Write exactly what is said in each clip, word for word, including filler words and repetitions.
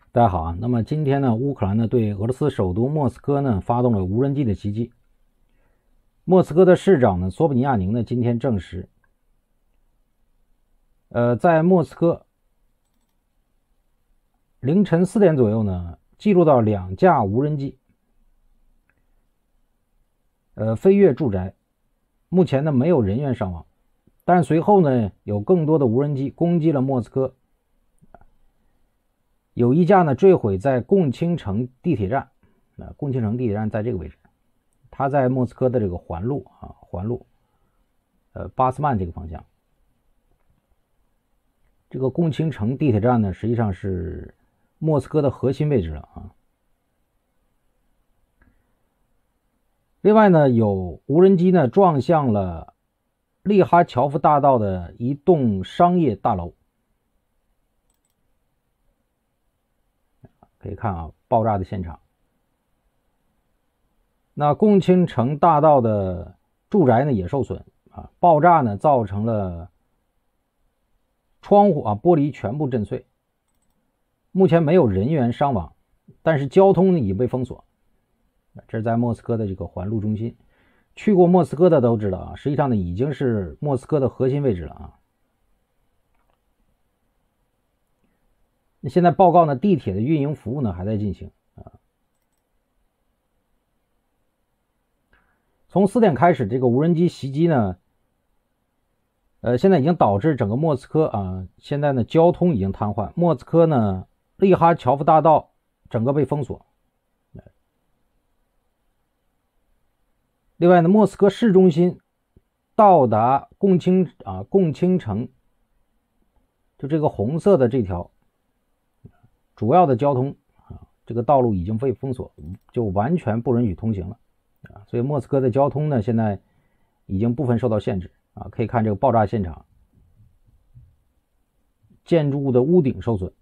大家好啊，那么今天呢，乌克兰呢对俄罗斯首都莫斯科呢发动了无人机的袭击。莫斯科的市长呢索布尼亚宁呢今天证实，呃，在莫斯科凌晨四点左右呢，记录到两架无人机，呃，飞越住宅，目前呢没有人员伤亡，但随后呢有更多的无人机攻击了莫斯科。有一架呢坠毁在共青城地铁站，啊，共青城地铁站在这个位置，它在莫斯科的这个环路啊，环路，呃，巴斯曼这个方向。这个共青城地铁站呢，实际上是莫斯科的核心位置了啊。另外呢，有无人机呢撞向了利哈乔夫大道的一栋商业大楼。可以看啊，爆炸的现场。那共青城大道的住宅呢也受损啊，爆炸呢造成了窗户啊玻璃全部震碎。目前没有人员伤亡，但是交通呢已被封锁。这是在莫斯科的这个环路中心，去过莫斯科的都知道啊，实际上呢已经是莫斯科的核心位置了啊。那现在报告呢，地铁的运营服务呢还在进行啊。从四点开始，这个无人机袭击呢，呃，现在已经导致整个莫斯科啊，现在呢交通已经瘫痪，莫斯科呢利哈乔夫大道整个被封锁。另外呢，莫斯科市中心到达共青啊共青城，就这个红色的这条主要的交通啊，这个道路已经被封锁，就完全不允许通行了啊。所以莫斯科的交通呢，现在已经部分受到限制啊。可以看这个爆炸现场，建筑物的屋顶受损。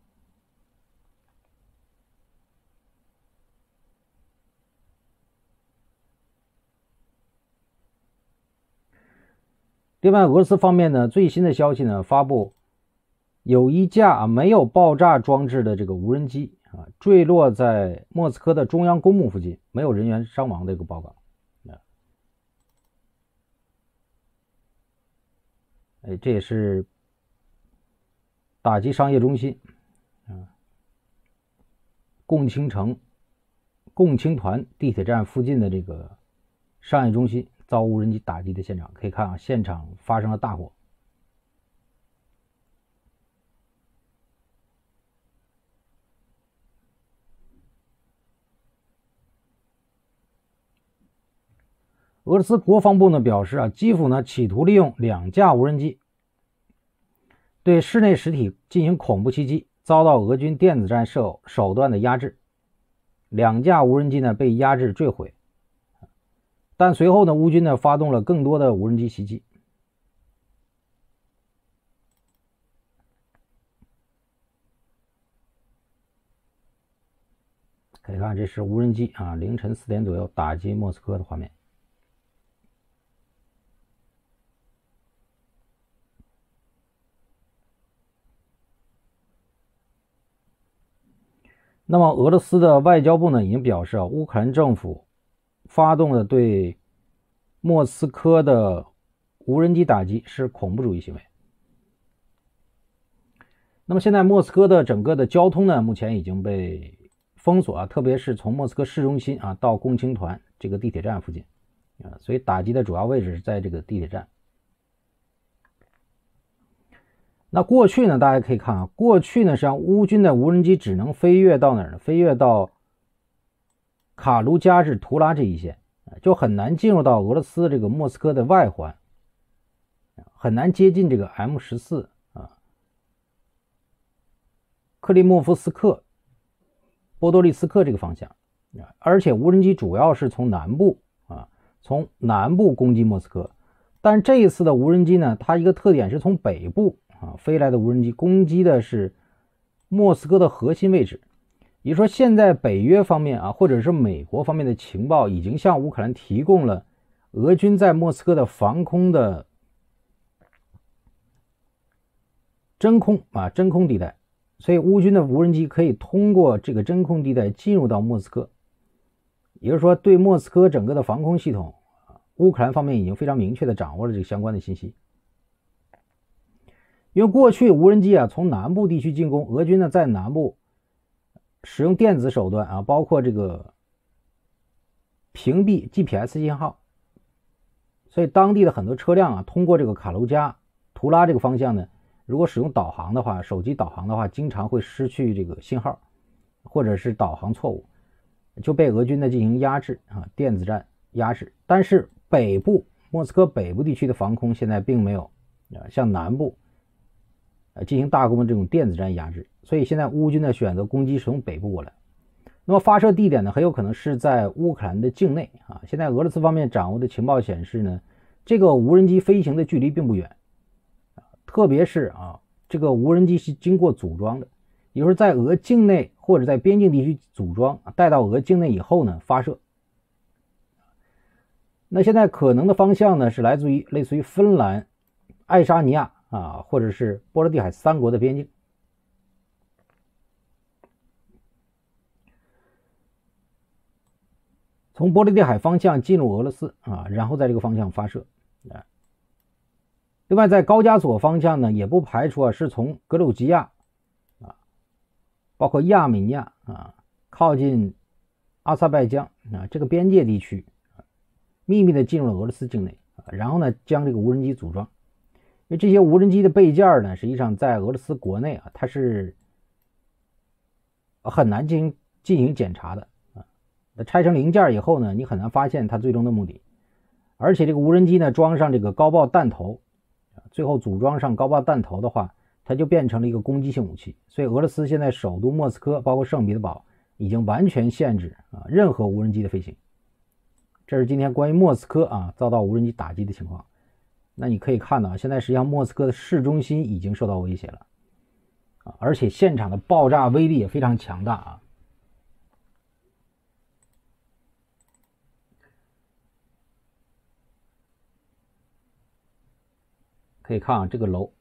另外，俄罗斯方面呢，最新的消息呢，发布有一架啊没有爆炸装置的这个无人机啊坠落在莫斯科的中央公墓附近，没有人员伤亡的一个报告。哎，这也是打击商业中心啊，共青城、共青团地铁站附近的这个商业中心遭无人机打击的现场。可以看啊，现场发生了大火。俄罗斯国防部呢表示啊，基辅呢企图利用两架无人机对室内实体进行恐怖袭击，遭到俄军电子战手手段的压制，两架无人机呢被压制坠毁。但随后呢，乌军呢发动了更多的无人机袭击。可以看，这是无人机啊，凌晨四点左右打击莫斯科的画面。那么俄罗斯的外交部呢已经表示啊，乌克兰政府发动了对莫斯科的无人机打击是恐怖主义行为。那么现在莫斯科的整个的交通呢，目前已经被封锁啊，特别是从莫斯科市中心啊到共青团这个地铁站附近啊，所以打击的主要位置是在这个地铁站。那过去呢，大家可以看啊，过去呢，实际上乌军的无人机只能飞越到哪儿呢？飞越到卡卢加至图拉这一线，就很难进入到俄罗斯这个莫斯科的外环，很难接近这个 M 十四 啊，克里莫夫斯克、波多利斯克这个方向，而且无人机主要是从南部啊，从南部攻击莫斯科，但这一次的无人机呢，它一个特点是从北部啊飞来的无人机攻击的是莫斯科的核心位置。也就是说，现在北约方面啊，或者是美国方面的情报已经向乌克兰提供了俄军在莫斯科的防空的真空啊真空地带所以乌军的无人机可以通过这个真空地带进入到莫斯科，也就是说对莫斯科整个的防空系统，乌克兰方面已经非常明确的掌握了这个相关的信息。因为过去无人机啊从南部地区进攻，俄军呢在南部使用电子手段啊，包括这个屏蔽 G P S 信号，所以当地的很多车辆啊通过这个卡卢加、图拉这个方向呢，如果使用导航的话，手机导航的话，经常会失去这个信号，或者是导航错误，就被俄军呢进行压制啊，电子战压制。但是北部莫斯科北部地区的防空现在并没有啊像南部呃进行大规模这种电子战压制，所以现在乌军呢选择攻击是从北部过来。那么发射地点呢很有可能是在乌克兰的境内啊。现在俄罗斯方面掌握的情报显示呢，这个无人机飞行的距离并不远。特别是啊，这个无人机是经过组装的，也就是在俄境内或者在边境地区组装，带到俄境内以后呢发射。那现在可能的方向呢是来自于类似于芬兰、爱沙尼亚啊，或者是波罗的海三国的边境。从波罗的海方向进入俄罗斯啊，然后在这个方向发射啊。另外，在高加索方向呢，也不排除啊是从格鲁吉亚啊，包括亚美尼亚啊，靠近阿塞拜疆啊这个边界地区，秘密的进入了俄罗斯境内啊，然后呢将这个无人机组装。因为这些无人机的备件呢，实际上在俄罗斯国内啊，它是很难进行进行检查的啊。那拆成零件以后呢，你很难发现它最终的目的。而且这个无人机呢，装上这个高爆弹头。最后组装上高爆弹头的话，它就变成了一个攻击性武器。所以俄罗斯现在首都莫斯科包括圣彼得堡已经完全限制啊任何无人机的飞行。这是今天关于莫斯科啊遭到无人机打击的情况。那你可以看到，现在实际上莫斯科的市中心已经受到威胁了啊，而且现场的爆炸威力也非常强大啊。可以看啊，这个楼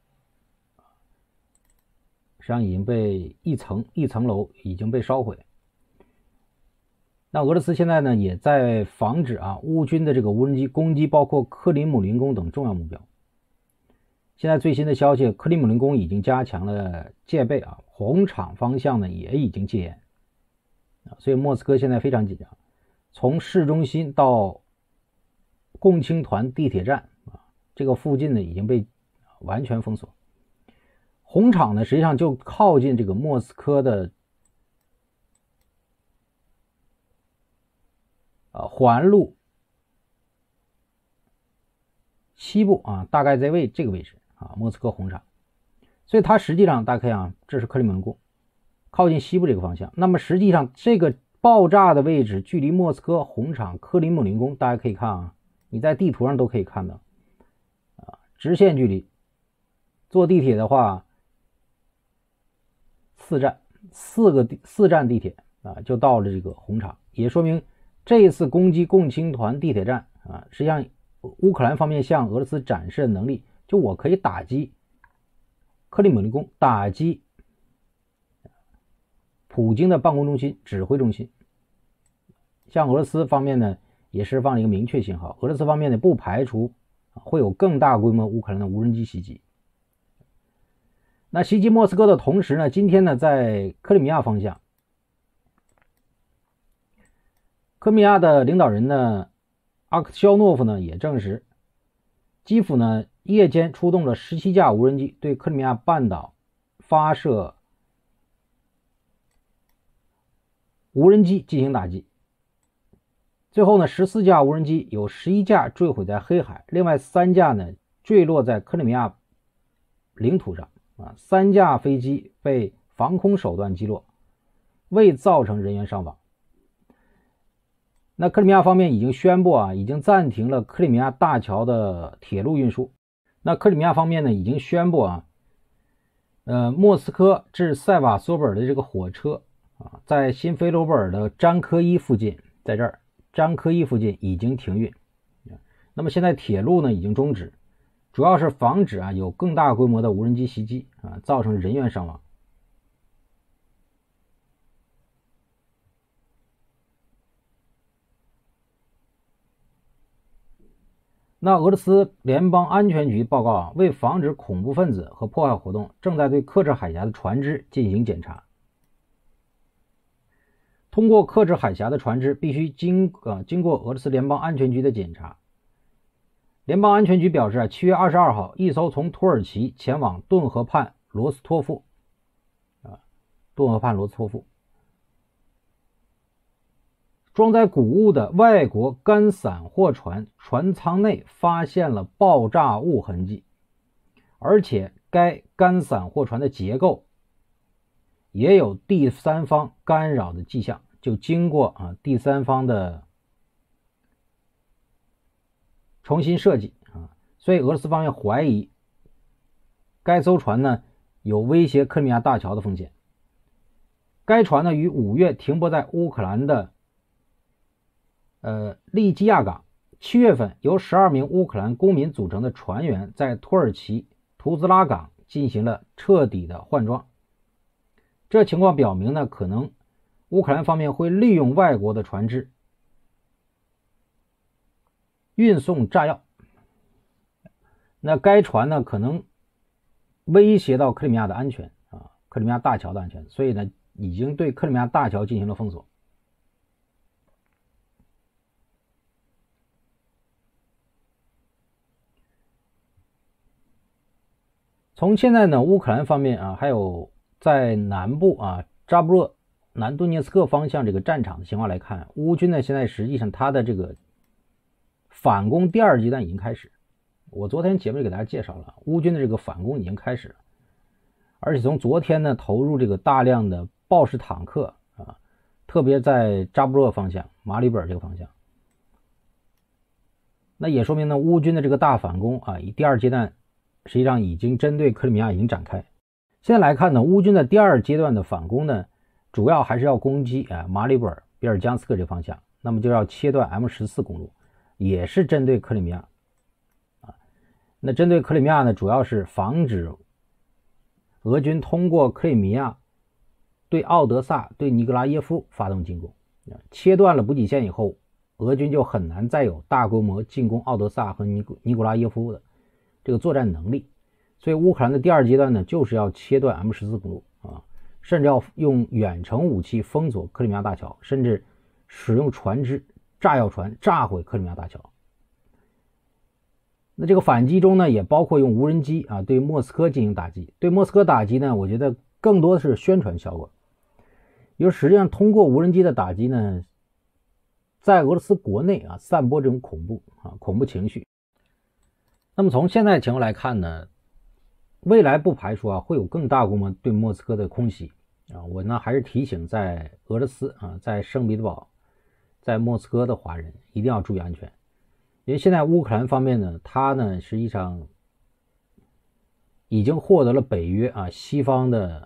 实际上已经被一层一层楼已经被烧毁。那俄罗斯现在呢也在防止啊乌军的这个无人机攻击包括克里姆林宫等重要目标。现在最新的消息，克里姆林宫已经加强了戒备啊，红场方向呢也已经戒严啊，所以莫斯科现在非常紧张。从市中心到共青团地铁站啊，这个附近呢已经被完全封锁。红场呢实际上就靠近这个莫斯科的呃环路西部啊，大概在位这个位置啊，莫斯科红场。所以它实际上大家看啊，这是克里姆林宫，靠近西部这个方向。那么实际上这个爆炸的位置距离莫斯科红场克里姆林宫，大家可以看啊，你在地图上都可以看到啊，直线距离。坐地铁的话，四站四个四站地铁啊，就到了这个红场，也说明这一次攻击共青团地铁站啊，实际上乌克兰方面向俄罗斯展示的能力，就我可以打击克里姆林宫，打击普京的办公中心、指挥中心。向俄罗斯方面呢，也释放了一个明确信号，俄罗斯方面呢不排除会有更大规模乌克兰的无人机袭击。那袭击莫斯科的同时呢，今天呢，在克里米亚方向，克里米亚的领导人呢，阿克肖诺夫呢也证实，基辅呢夜间出动了十七架无人机对克里米亚半岛发射无人机进行打击。最后呢，十四架无人机有十一架坠毁在黑海，另外三架呢坠落在克里米亚领土上。啊，三架飞机被防空手段击落，未造成人员伤亡。那克里米亚方面已经宣布啊，已经暂停了克里米亚大桥的铁路运输。那克里米亚方面呢，已经宣布啊，呃，莫斯科至塞瓦索波尔的这个火车啊，在新菲罗波尔的詹科伊附近，在这儿詹科伊附近已经停运。那么现在铁路呢已经终止。主要是防止啊有更大规模的无人机袭击啊，造成人员伤亡。 那俄罗斯联邦安全局报告啊，为防止恐怖分子和破坏活动，正在对克制海峡的船只进行检查。通过克制海峡的船只必须经呃经过俄罗斯联邦安全局的检查。联邦安全局表示啊，七月二十二号，一艘从土耳其前往顿河畔罗斯托夫啊，顿河畔罗斯托夫装载谷物的外国干散货船船舱内发现了爆炸物痕迹，而且该干散货船的结构也有第三方干扰的迹象，就经过啊第三方的重新设计啊，所以俄罗斯方面怀疑该艘船呢有威胁克里米亚大桥的风险。该船呢于五月停泊在乌克兰的呃利基亚港，七月份由十二名乌克兰公民组成的船员在土耳其图兹拉港进行了彻底的换装。这情况表明呢，可能乌克兰方面会利用外国的船只运送炸药，那该船呢可能威胁到克里米亚的安全啊，克里米亚大桥的安全，所以呢已经对克里米亚大桥进行了封锁。从现在呢，乌克兰方面啊，还有在南部啊扎波罗南顿涅茨克方向这个战场的情况来看，乌军呢现在实际上他的这个反攻第二阶段已经开始。我昨天节目里给大家介绍了，乌军的这个反攻已经开始了，而且从昨天呢投入这个大量的豹式坦克啊，特别在扎波罗方向、马里本这个方向，那也说明呢乌军的这个大反攻啊，以第二阶段实际上已经针对克里米亚已经展开。现在来看呢，乌军的第二阶段的反攻呢，主要还是要攻击啊马里本、比尔江斯克这个方向，那么就要切断 M 十四 公路，也是针对克里米亚啊。那针对克里米亚呢，主要是防止俄军通过克里米亚对奥德萨、对尼格拉耶夫发动进攻。切断了补给线以后，俄军就很难再有大规模进攻奥德萨和尼尼古拉耶夫的这个作战能力。所以乌克兰的第二阶段呢，就是要切断 M 十四 公路啊，甚至要用远程武器封锁克里米亚大桥，甚至使用船只、炸药船炸毁克里米亚大桥。那这个反击中呢，也包括用无人机啊对莫斯科进行打击。对莫斯科打击呢，我觉得更多的是宣传效果，因为实际上通过无人机的打击呢，在俄罗斯国内啊散播这种恐怖啊恐怖情绪。那么从现在情况来看呢，未来不排除啊会有更大规模对莫斯科的空袭啊。我呢还是提醒在俄罗斯啊，在圣彼得堡、在莫斯科的华人一定要注意安全，因为现在乌克兰方面呢，它呢实际上已经获得了北约啊西方的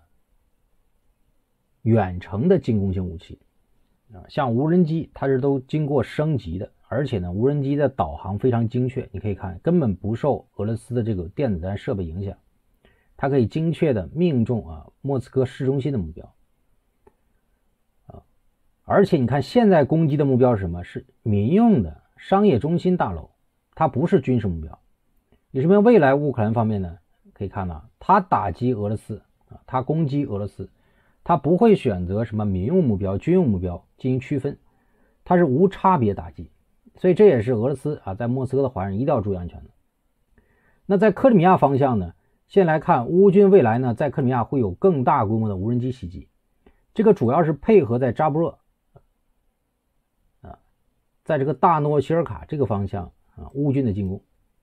远程的进攻性武器啊，像无人机它是都经过升级的，而且呢无人机的导航非常精确，你可以看根本不受俄罗斯的这个电子战设备影响，它可以精确的命中啊莫斯科市中心的目标啊，而且你看现在攻击的目标是什么？是民用的商业中心大楼，它不是军事目标。也说明未来乌克兰方面呢，可以看到它打击俄罗斯啊，它攻击俄罗斯，它不会选择什么民用目标、军用目标进行区分，它是无差别打击。所以这也是俄罗斯啊在莫斯科的华人一定要注意安全的。那在克里米亚方向呢，现在来看乌军未来呢在克里米亚会有更大规模的无人机袭击，这个主要是配合在扎波罗啊，在这个大诺西尔卡这个方向啊乌军的进攻。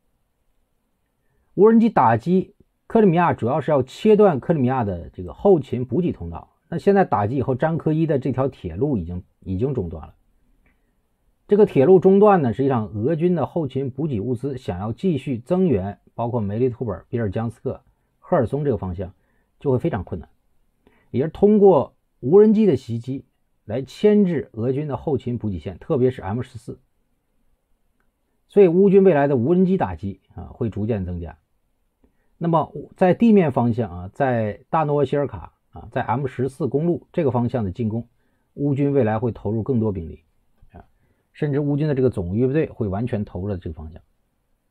无人机打击克里米亚主要是要切断克里米亚的这个后勤补给通道，那现在打击以后，詹科伊的这条铁路已经已经中断了。这个铁路中断呢，实际上俄军的后勤补给物资想要继续增援，包括梅利托波尔、比尔江斯克、赫尔松这个方向就会非常困难，也是通过无人机的袭击来牵制俄军的后勤补给线，特别是 M 十四。所以乌军未来的无人机打击啊会逐渐增加。那么在地面方向啊，在大诺西尔卡啊，在 M 十四 公路这个方向的进攻，乌军未来会投入更多兵力啊，甚至乌军的这个总预备队会完全投入了这个方向。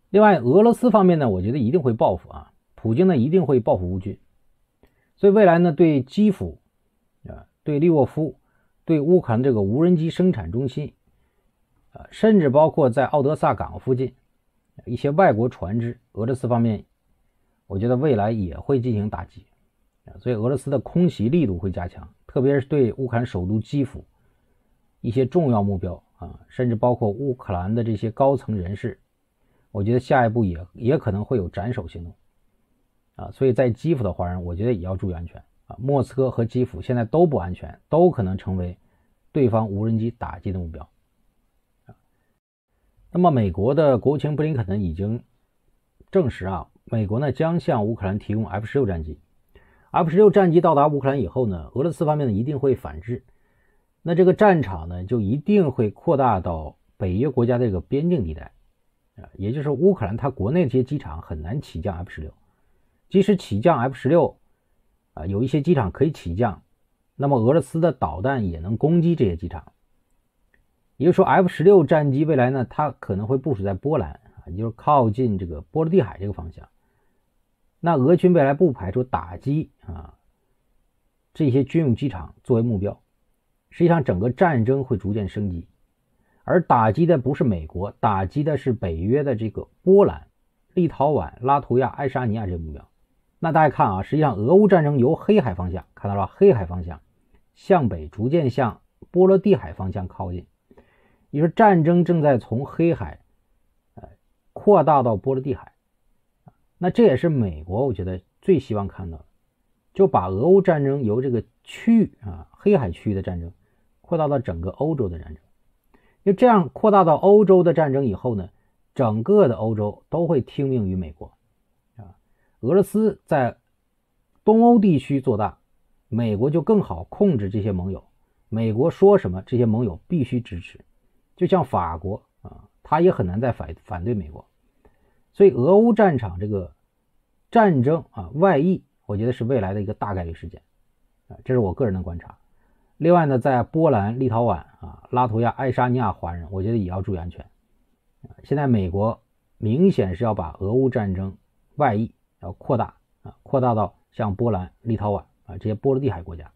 另外，俄罗斯方面呢，我觉得一定会报复啊，普京呢一定会报复乌军，所以未来呢，对基辅啊、对利沃夫、对乌克兰这个无人机生产中心啊，甚至包括在奥德萨港附近一些外国船只，俄罗斯方面，我觉得未来也会进行打击啊，所以俄罗斯的空袭力度会加强，特别是对乌克兰首都基辅一些重要目标啊，甚至包括乌克兰的这些高层人士，我觉得下一步也也可能会有斩首行动啊，所以在基辅的华人，我觉得也要注意安全啊。莫斯科和基辅现在都不安全，都可能成为对方无人机打击的目标啊。那么，美国的国务卿布林肯呢已经证实啊，美国呢将向乌克兰提供 F 十六 战机。F 十六 战机到达乌克兰以后呢，俄罗斯方面呢一定会反制，那这个战场呢就一定会扩大到北约国家的这个边境地带啊，也就是乌克兰它国内的这些机场很难起降 F 十六，即使起降 F 十六啊，有一些机场可以起降，那么俄罗斯的导弹也能攻击这些机场。也就是说 F 十六 战机未来呢，它可能会部署在波兰啊，也就是靠近这个波罗的海这个方向。那俄军未来不排除打击啊这些军用机场作为目标，实际上整个战争会逐渐升级，而打击的不是美国，打击的是北约的这个波兰、立陶宛、拉脱维亚、爱沙尼亚这个目标。那大家看啊，实际上俄乌战争由黑海方向看到了，黑海方向向北逐渐向波罗的海方向靠近，也就是战争正在从黑海呃扩大到波罗的海。那这也是美国我觉得最希望看到的，就把俄乌战争由这个区域啊黑海区域的战争扩大到整个欧洲的战争。因为这样扩大到欧洲的战争以后呢，整个的欧洲都会听命于美国啊。俄罗斯在东欧地区做大，美国就更好控制这些盟友，美国说什么这些盟友必须支持，就像法国啊，他也很难再反反对美国。所以俄乌战场这个战争啊外溢，我觉得是未来的一个大概率事件啊，这是我个人的观察。另外呢，在波兰、立陶宛啊、拉脱维亚、爱沙尼亚华人，我觉得也要注意安全。现在美国明显是要把俄乌战争外溢要扩大啊，扩大到像波兰、立陶宛啊这些波罗的海国家。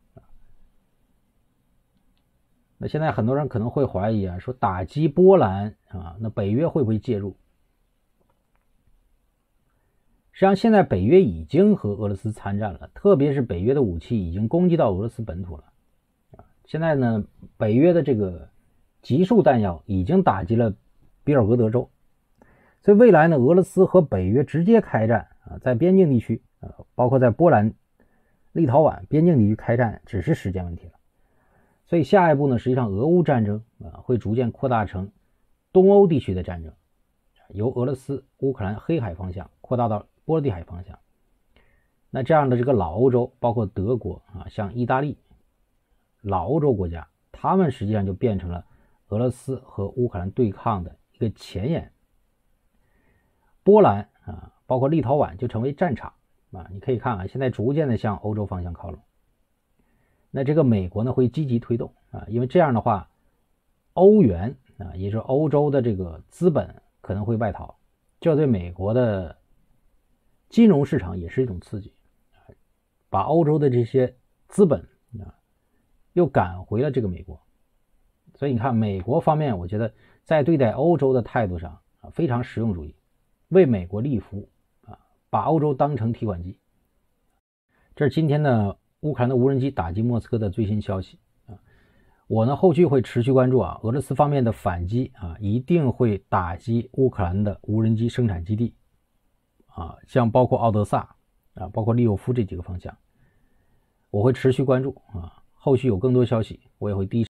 那现在很多人可能会怀疑啊，说打击波兰啊，那北约会不会介入？实际上，现在北约已经和俄罗斯参战了，特别是北约的武器已经攻击到俄罗斯本土了。现在呢，北约的这个集束弹药已经打击了比尔格德州，所以未来呢，俄罗斯和北约直接开战啊，在边境地区啊，包括在波兰、立陶宛边境地区开战，只是时间问题了。所以下一步呢，实际上俄乌战争啊会逐渐扩大成东欧地区的战争，由俄罗斯、乌克兰黑海方向扩大到波罗的海方向。那这样的这个老欧洲，包括德国啊，像意大利，老欧洲国家，他们实际上就变成了俄罗斯和乌克兰对抗的一个前沿。波兰啊，包括立陶宛就成为战场啊，你可以看啊，现在逐渐的向欧洲方向靠拢。那这个美国呢会积极推动啊，因为这样的话，欧元啊，也就是欧洲的这个资本可能会外逃，这对美国的金融市场也是一种刺激，把欧洲的这些资本啊又赶回了这个美国。所以你看，美国方面我觉得在对待欧洲的态度上啊非常实用主义，为美国立服啊，把欧洲当成提款机。这是今天的乌克兰的无人机打击莫斯科的最新消息啊，我呢后续会持续关注啊，俄罗斯方面的反击啊，一定会打击乌克兰的无人机生产基地啊，像包括奥德萨啊，包括利沃夫这几个方向，我会持续关注啊，后续有更多消息，我也会第一